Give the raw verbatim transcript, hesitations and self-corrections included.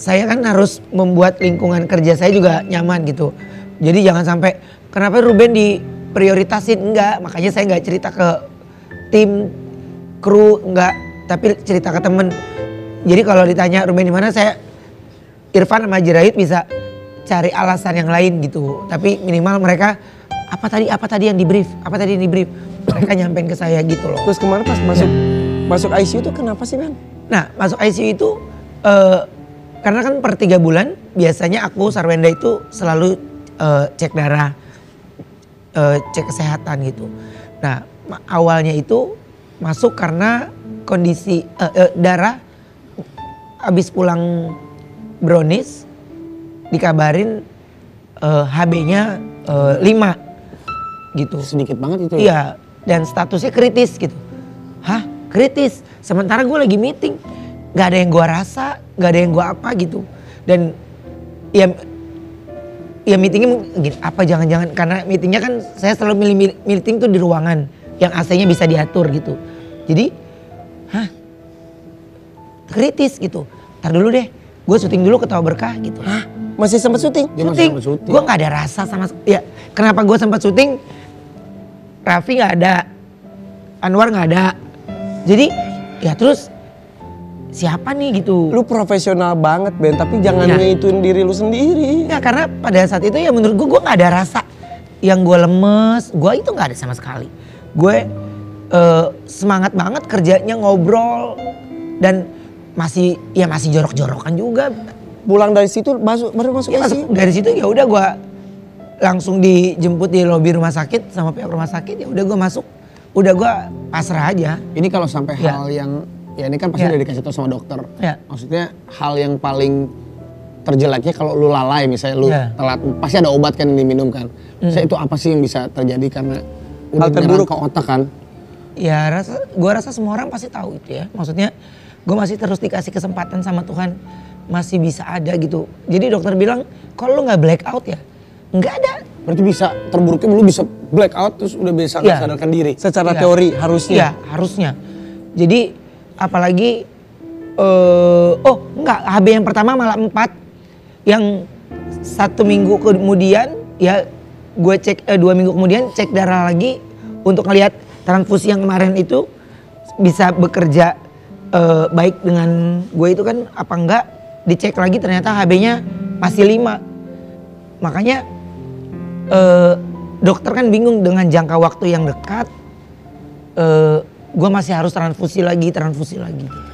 saya kan harus membuat lingkungan kerja saya juga nyaman gitu. Jadi jangan sampai kenapa Ruben diprioritasin, enggak. Makanya saya nggak cerita ke tim, kru, enggak. Tapi cerita ke temen. Jadi kalau ditanya Ruben di mana, saya Irfan sama Jerahit bisa cari alasan yang lain gitu. Tapi minimal mereka apa tadi apa tadi yang di brief, apa tadi yang di brief. Mereka nyampein ke saya gitu loh. Terus kemarin pas masuk ya. masuk I C U itu kenapa sih Ben? Nah masuk I C U itu uh, karena kan per tiga bulan biasanya aku Sarwenda itu selalu uh, cek darah, uh, cek kesehatan gitu. Nah awalnya itu masuk karena kondisi uh, uh, darah abis pulang Brownies dikabarin uh, H B-nya uh, lima gitu. Sedikit banget itu. Iya dan statusnya kritis gitu. Hah kritis? Sementara gue lagi meeting. Gak ada yang gue rasa, gak ada yang gue apa gitu. Dan ya, ya meetingnya mungkin apa jangan-jangan. Karena meetingnya kan saya selalu milih meeting tuh di ruangan. Yang A C-nya bisa diatur gitu. Jadi, hah kritis gitu. Ntar dulu deh, gue syuting dulu Ketawa Berkah gitu. Hah? Masih sempat syuting? Syuting. Gue gak ada rasa sama, ya kenapa gue sempat syuting? Raffi gak ada, Anwar gak ada. Jadi ya terus siapa nih gitu. Lu profesional banget Ben, tapi jangan ya. ngituin diri lu sendiri. Ya karena pada saat itu ya menurut gue, gue gak ada rasa. Yang gue lemes, gue itu gak ada sama sekali. Gue uh, semangat banget kerjanya, ngobrol. Dan masih ya masih jorok-jorokan juga. Pulang dari situ masuk, baru masuk ya, I C U? Dari situ ya udah gue langsung dijemput di lobi rumah sakit sama pihak rumah sakit. Ya udah gue masuk, udah gue pasrah aja. Ini kalau sampai ya. hal yang ya ini kan pasti ya. udah dikasih tau sama dokter. Ya. Maksudnya hal yang paling terjeleknya kalau lu lalai misalnya lu ya. telat, pasti ada obat kan yang diminum kan. Hmm. Saya itu apa sih yang bisa terjadi karena udah terburuk ke otak kan? Ya rasa, gue rasa semua orang pasti tahu itu ya. Maksudnya gue masih terus dikasih kesempatan sama Tuhan, masih bisa ada gitu. Jadi dokter bilang kalau lu nggak black out ya nggak ada. Berarti bisa terburuknya lu bisa black out terus udah bisa ya. sadarkan diri. Secara ya. teori harusnya. Iya harusnya. Jadi apalagi uh, oh enggak H B yang pertama malah empat, yang satu minggu kemudian ya gue cek eh, dua minggu kemudian cek darah lagi untuk ngelihat transfusi yang kemarin itu bisa bekerja uh, baik dengan gue itu kan apa enggak. Dicek lagi ternyata H B-nya masih lima. Makanya uh, dokter kan bingung dengan jangka waktu yang dekat. Uh, gue masih harus transfusi lagi, transfusi lagi.